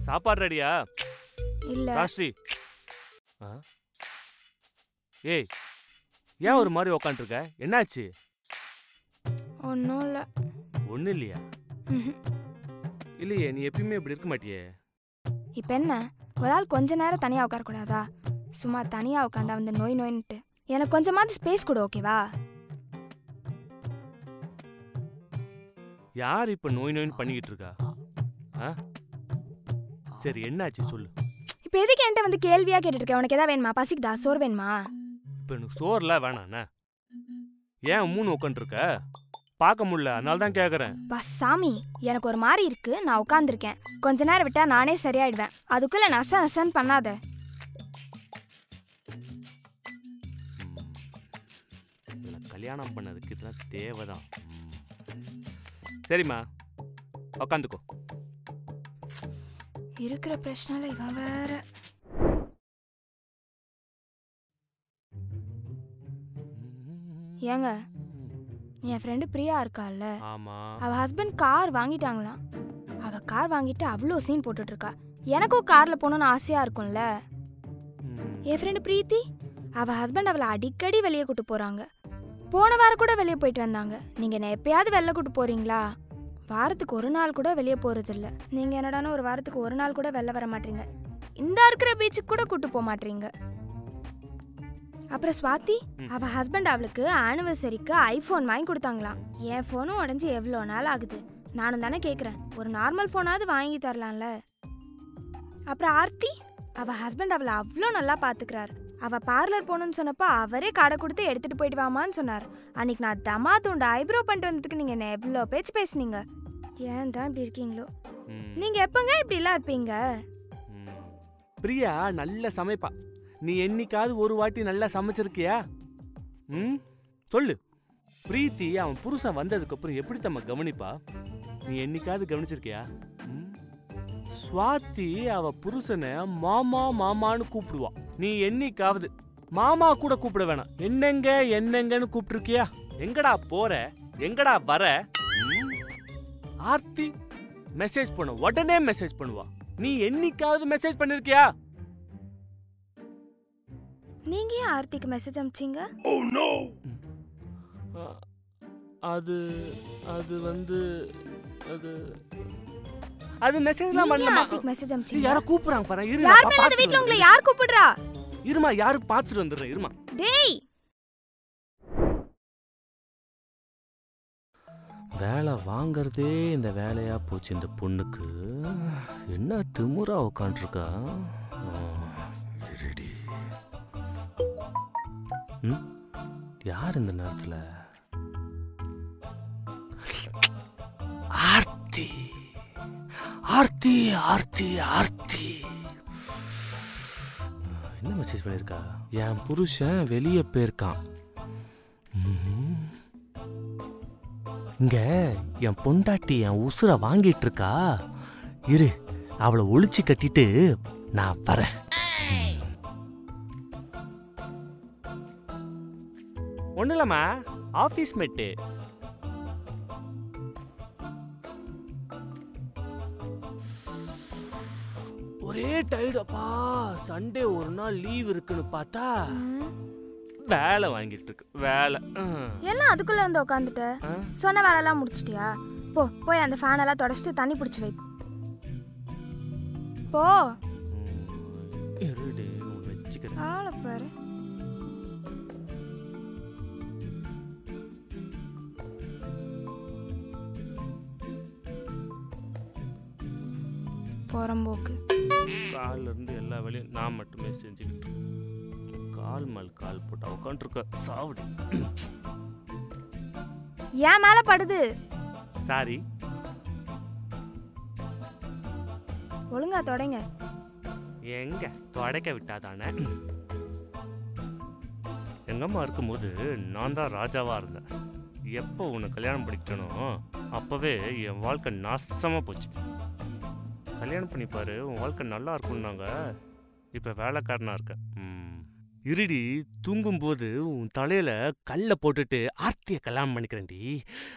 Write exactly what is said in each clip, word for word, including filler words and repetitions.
சாப்பாடு ரெடியா? இல்ல. ராஸ்ரீ. ஏய், ஏன் ஒரு மாதிரி உக்காந்துருக்க? என்னாச்சு? ஒன்றும் இல்லை. ஒன்றும் இல்லையா? இல்லையே, நீ எப்பயுமே இப்படி இருக்க மாட்டியே. இப்போ என்ன, ஒரு ஆள் கொஞ்ச நேரம் தனியாக உட்காரக்கூடாதா? சும்மா தனியாக உட்காந்தா வந்து நோய் நோயின்ட்டு. எனக்கு கொஞ்சமாவது ஸ்பேஸ் கொடு, ஓகேவா? யார் இப்போ நோய் நோயின்னு பண்ணிக்கிட்டு இருக்கா? ஆ சரி, என்னாச்சு சொல்லு. இப்போ எதுக்கு என்கிட்ட வந்து கேள்வியாக கேட்டுட்டு இருக்க? உனக்கு எதாவது வேணுமா? பசிக்குதா? சோறு வேணுமா? இப்போ எனக்கு சோறுலாம் வேணாண்ணே. ஏன் மூணு உட்காந்துருக்க? பார்க்க முடியல, அதனால தான் கேட்குறேன். பஸ் சாமி, எனக்கு ஒரு மாதிரி இருக்கு. நான் உட்காந்துருக்கேன். கொஞ்ச நேரம் விட்டா நானே சரியாயிடுவேன். அதுக்குள்ள நச நசன்னு பண்ணாத. கல்யாணம் பண்ணதுக்கு இதெல்லாம் தேவைதான். சரிம்மா, உக்காந்துக்கோ. இருக்கிற பிரச்சனை இவன் வேற. ஏங்க, என் ஃப்ரெண்டு பிரியா இருக்கால்ல, அவ ஹஸ்பண்ட் கார் வாங்கிட்டாங்களாம். அவ கார் வாங்கிட்டு அவ்வளோ சீன் போட்டுட்டு இருக்கா. எனக்கும் கார்ல போகணும்னு ஆசையா இருக்கும்ல. என் ஃப்ரெண்டு பிரீத்தி, அவ ஹஸ்பண்ட் அவளை அடிக்கடி வெளியே கூட்டு போறாங்க. போன வாரம் கூட வெளியே போயிட்டு வந்தாங்க. நீங்க என்ன எப்பயாவது வெளில கூட்டு போறீங்களா? வாரத்துக்கு ஒரு நாள் கூட வெளியே போறது இல்ல. நீங்க என்னடானா ஒரு வாரத்துக்கு ஒரு நாள் கூட வெளில வர மாட்டீங்க. இந்த இருக்கிற பீச்சுக்கு கூட கூட்டு போக மாட்டீங்க. அப்புறம் ஸ்வாதி, அவ ஹஸ்பண்ட் அவளுக்கு ஆனிவர்சரிக்கு ஐபோன் வாங்கி கொடுத்தாங்களாம். என் போனும் உடஞ்சி எவ்வளோ நாள் ஆகுது. நானும் தானே கேட்குறேன், ஒரு நார்மல் போனாவது வாங்கி தரலாம்ல. அப்புறம் ஆர்த்தி, அவ ஹஸ்பண்ட் அவளை அவ்வளோ நல்லா பாத்துக்கிறாரு. அவ பார்லர் போகணும்னு சொன்னப்போ அவரே கடை கொடுத்து எடுத்துட்டு போயிட்டு வாமான்னு சொன்னார். அன்னைக்கு நான் தமா தூண்டு ஐப்ரோ பண்ணிட்டு வந்ததுக்கு நீங்க என்ன எவ்வளோ பேச்சு பேசுனீங்க. ஏன் தான் இப்படி இருக்கீங்களோ? நீங்க எப்பங்க இப்படி எல்லாம் இருப்பீங்க? பிரியா நல்ல சமைப்பா. நீ என்னைக்காவது ஒரு வாட்டி நல்லா சமைச்சிருக்கியா? ம் சொல்லு. பிரீத்தி அவன் புருஷன் வந்ததுக்கு அப்புறம் எப்படி தம்ம கவனிப்பா? நீ என்னைக்காவது கவனிச்சிருக்கியா? ஸ்வாதி அவ புருஷனை மாமா மாமான்னு கூப்பிடுவா. நீ என்னைக்காவது மாமா கூட கூப்பிட வேணாம், என்னங்க என்னங்கன்னு கூப்பிட்டுருக்கியா? எங்கடா போற, எங்கடா வர? ஆர்த்தி மெசேஜ் பண்ண உடனே மெசேஜ் பண்ணுவா. நீ என்னைக்காவது மெசேஜ் பண்ணிருக்கியா? நீங்க ஏன் ஆர்த்திக்கு மெசேஜ் அனுப்பிச்சீங்க? Oh no. அது அது வந்து அது அது மெசேஜ்லாம் பண்ணலமா. ஆர்த்திக்கு மெசேஜ் அனுப்பிச்சீங்க? யார கூப்பிடுறாங்க பாரு. இரு, யார் மேல இந்த வீட்ல உங்களை யார் கூப்பிடுறா? இருமா, யாரு பாத்துட்டு வந்துறேன். இருமா. டேய், வேலை வாங்குறதே இந்த வேலையா போச்சு இந்த பொண்ணுக்கு. என்ன திமுறா உட்காந்துருக்கா? ம் யார் இந்த நேரத்துல? ஆர்த்தி ஆர்த்தி ஆர்த்தி ஆர்த்தி என்ன மெசேஜ் பண்ணிருக்கா? என் புருஷன் வெளியே போயிருக்கான். இங்க என் பொண்டாட்டி என் உசுரை வாங்கிட்டு இருக்கா. இரு, அவளை ஒளிச்சு கட்டிட்டு நான் வரேன். ஒன்றும் இல்லம்மா, ஆஃபீஸ் மேட்டு. ஒரே டயர்டப்பா. சண்டே ஒரு நாள் லீவ் இருக்குன்னு பார்த்தா வேலை வாங்கிட்டு இருக்கு. வேலை என்ன அதுக்குள்ள வந்து உட்காந்துட்ட? சொன்ன வேலையெல்லாம் முடிச்சிட்டியா? போ போய் அந்த ஃபேன் எல்லாம் தொடச்சிட்டு தண்ணி பிடிச்சி வை. போ. இருடு வச்சுக்கிறேன். ஆளை பாரு. போறம்போக்கு. காலில் இருந்து எல்லா வேலையும் நான் மட்டுமே செஞ்சுக்கிட்டு கால் மேல் கால் போட்டா உட்காந்துருக்க. சாவுடி. ஏன் மேல படுது? சாரி. ஒழுங்கா தொடங்க. எங்க தொடக்க விட்டாதானே? எங்கம்மா இருக்கும்போது நான் தான் ராஜாவா இருந்தேன். எப்போ உன்னை கல்யாணம் பண்ணிக்கிட்டனோ அப்பவே என் வாழ்க்கை நாசமா போச்சு. கல்யாணம் பண்ணிப்பாரு, உன் வாழ்க்கை நல்லா இருக்கும்னாங்க. இப்போ வேலைக்காரனா இருக்க. இருடி, தூங்கும்போது உன் தலையில கல்லை போட்டுட்டு ஆர்த்தியை கல்யாணம் பண்ணிக்கிறேன்டி.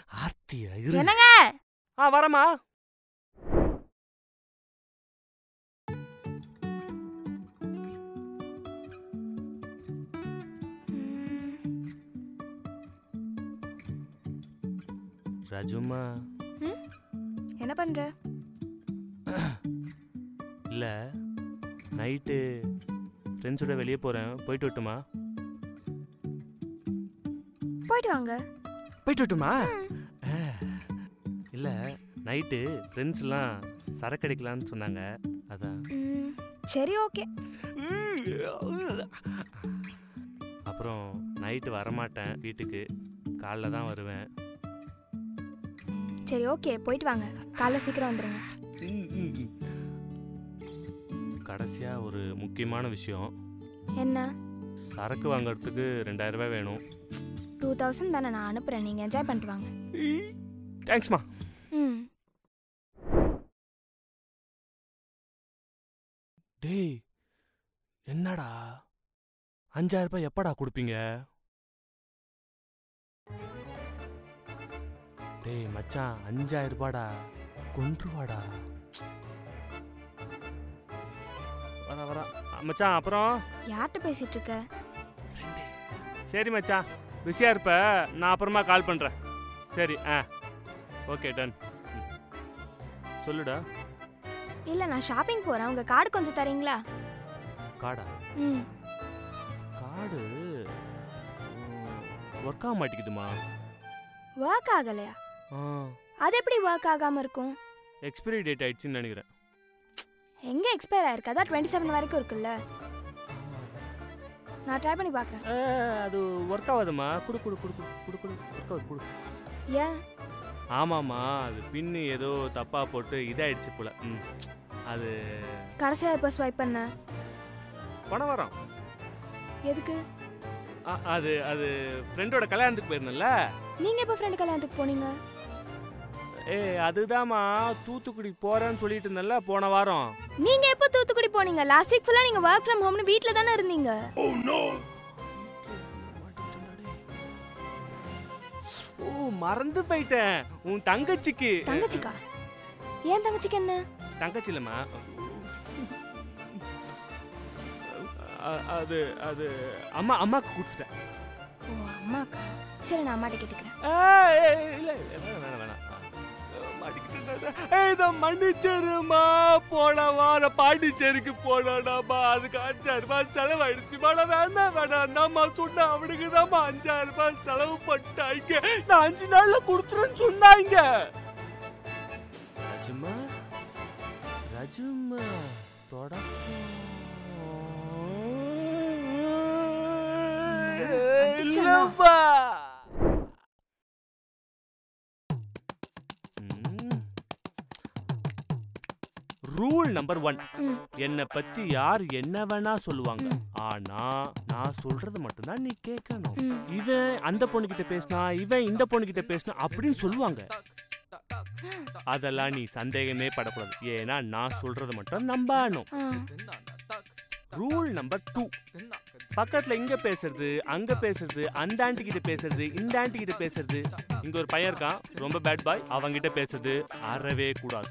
ஆர்த்தியா? இரு. என்னங்க? ஆ வரமா. ராஜுமா. ம் என்ன பண்ற? இல்ல நைட்டு ஃப்ரெண்ட்ஸோட வெளியே போறேன், போயிட்டு வரட்டுமா? போயிட்டு வாங்க. போயிட்டு வரட்டுமா? இல்ல நைட்டு ஃப்ரெண்ட்ஸ்லாம் சரக்கு அடிக்கலான்னு சொன்னாங்க, அதான். சரி ஓகே. அப்புறம் நைட்டு வரமாட்டேன் வீட்டுக்கு, காலைல தான் வருவேன். சரி ஓகே போயிட்டு வாங்க, காலைல சீக்கிரம் வந்துடுங்க. கடைசியா ஒரு முக்கியமான விஷயம். என்ன? சரக்கு வாங்குறதுக்கு ரெண்டாயிரம் ரூபாய் வேணும். டூ தௌசண்ட் தானே, நான் அனுப்புகிறேன், நீங்கள் என்ஜாய் பண்ணிட்டு வாங்க. தேங்க்ஸ்மா. ம் டேய் என்னடா அஞ்சாயிரம் ரூபாய் எப்படா கொடுப்பீங்க? டேய் மச்சான் அஞ்சாயிரம் ரூபாடா, கொன்றுவாடா. வர வர மச்சான். அப்புறம் யார்கிட்ட பேசிட்டு இருக்க? சரி மச்சான், பிஸியா இருப்ப, நான் அப்புறமா கால் பண்றேன். சரி ஆ ஓகே டன். சொல்லுடா. இல்லை நான் ஷாப்பிங் போகிறேன், உங்கள் கார்டு கொஞ்சம் தரீங்களா? கார்டா? ம் கார்டு ஒர்க் ஆக மாட்டேங்குதுமா. ஒர்க் ஆகலையா? அது எப்படி ஒர்க் ஆகாமல் இருக்கும்? எக்ஸ்பைரி டேட் ஆயிடுச்சுன்னு நினைக்கிறேன். எங்கே எக்ஸ்பயர் ஆயிருக்கு? அதான் டுவெண்ட்டி செவன் வரைக்கும் இருக்குல்ல. நான் ட்ரை பண்ணி பார்க்குறேன். அது ஒர்க் ஆகாதுமா. குடு குடு குடு குடு குடு குடு ஒர்க் ஆகுது குடு. ஏன்? ஆமாம்மா, அது பின்னு ஏதோ தப்பாக போட்டு இதாகிடுச்சு போல. ம் அது கடைசியாக எப்போ ஸ்வைப் பண்ண? பணம் வரோம். எதுக்கு? அது அது ஃப்ரெண்டோட கல்யாணத்துக்கு போயிருந்தேன்ல. நீங்கள் எப்போ ஃப்ரெண்டு கல்யாணத்துக்கு போனீங்க? ஏ அதுதாம்மா, தூத்துக்குடி போகிறேன்னு சொல்லிட்டு இருந்தேன்ல போன வாரம். நீங்கள் எப்போ தூத்துக்குடி போனீங்க? லாஸ்ட் வீக் ஃபுல்லாக நீங்கள் ஒர்க் ஃப்ரம் ஹோம்னு வீட்டில் தானே இருந்தீங்க. ஓ மறந்து போயிட்டேன். உன் தங்கச்சிக்கு. தங்கச்சிக்கா? ஏன் தங்கச்சிக்கு என்ன? தங்கச்சி இல்லைம்மா, அது அது அம்மா அம்மாக்கு கொடுத்துட்டேன். ஓ அம்மாக்கா? சரி நான் அம்மாட்ட கேட்டுக்கிறேன். இல்லை வேணாம் வேணாம் வேணாம் இதை மன்னிச்சிருமா. போன வாரம் பாண்டிச்சேரிக்கு போனோடாமா, அதுக்கு அஞ்சாயிரம் ரூபாய் செலவாயிடுச்சு. மேடம் வேணாம் வேணாம் தான்மா சொன்னேன். அவனுக்கு தான்மா அஞ்சாயிரம் ரூபாய் செலவு பண்ணிட்டாங்க. நான் அஞ்சு நாள்ல கொடுத்துருன்னு சொன்னாங்க. ராஜுமா ராஜுமா தொடக்கம் இல்லப்பா. ரூல் நம்பர் ஒன், என்னை பத்தி யார் என்ன வேணா சொல்லுவாங்க, ஆனா நான் சொல்றது மட்டும்தான் நீ கேட்கணும். இவன் அந்த பொண்ணுகிட்ட பேசினா, இவன் இந்த பொண்ணுகிட்ட பேசினா அப்படின்னு சொல்லுவாங்க. அதெல்லாம் நீ சந்தேகமே படக்கூடாது, ஏன்னா நான் சொல்றது மட்டும் நம்பணும். ரூல் நம்பர் டூ, பக்கத்துல இங்க பேசுறது, அங்க பேசுறது, அந்த ஆண்டி கிட்ட பேசுறது, இந்த ஆண்டி கிட்ட பேசுறது. இங்க ஒரு பையன் இருக்கான் ரொம்ப பேட் பாய், அவங்கிட்ட பேசுறது அறவே கூடாது.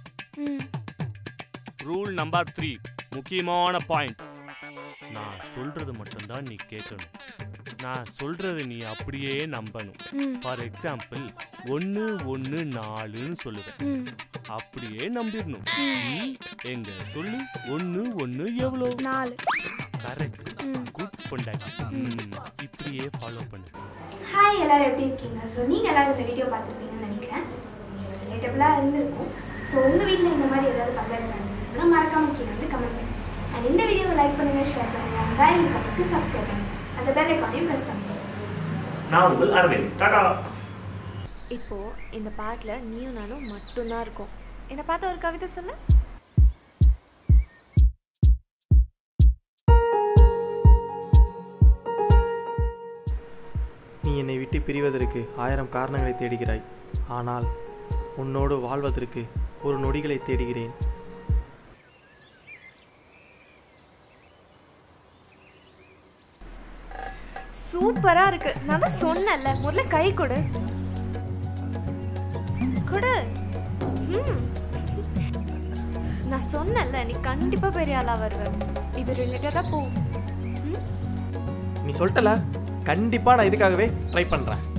ரூல் நம்பர் த்ரீ, முக்கியமான பாயிண்ட், நான் சொல்றது மட்டும்தான் நீ கேட்கணும். நான் சொல்றது நீ அப்படியே நம்பணும். ஃபார் எக்ஸாம்பிள் ஒன்னு ஒன்னு நாலுன்னு சொல்லுவேன், அப்படியே நம்பிடணும். எங்க சொல்லு, ஒன்னு ஒன்னு எவ்வளோ? நாலு. கரெக்ட், குட் பொண்டாட்டி. இப்படியே ஃபாலோ பண்ணு. ஹாய் எல்லாரும், எப்படி இருக்கீங்க? ஸோ நீங்கள் எல்லாரும் இந்த வீடியோ பார்த்துருப்பீங்கன்னு நினைக்கிறேன். ரிலேட்டபிளாக இருந்திருக்கும். ஸோ உங்கள் வீட்டில் இந்த மாதிரி ஏதாவது பஞ்சாயத்து நடந்துருக்குன்னா மறக்காம கீழே வந்து கமெண்ட் பண்ணுங்கள். அண்ட் இந்த வீடியோவை லைக் பண்ணுங்கள், ஷேர் பண்ணுங்கள், அந்த பெல் ஐகானுக்கு சப்ஸ்கிரைப் பண்ணுங்கள், அந்த பெல் ஐகானையும் ப்ரெஸ் பண்ணுங்கள். நான் உங்கள் அரவிந்த், டாடா. இப்போ இந்த பாட்டில் நீயும் நானும் மட்டும்தான் இருக்கும். என்னை பார்த்து ஒரு கவிதை சொல்ல. நீ என்னை விட்டு பிரிவதற்கு ஆயிரம் காரணங்களை தேடுகிறாய், ஆனால் உன்னோடு வாழ்வதற்கு ஒரு நொடிகளை தேடுகிறேன். சூப்பரா இருக்கு. நான் தான் சொன்னேன்ல, முதல்ல கை கொடு கொடு. நான் சொன்னேன்ல, நீ கண்டிப்பா பெரிய ஆளா வருவ. இது ரிலேட்டடா போ. நீ சொல்லிட்டல, கண்டிப்பா நான் இதுக்காகவே ட்ரை பண்றேன்.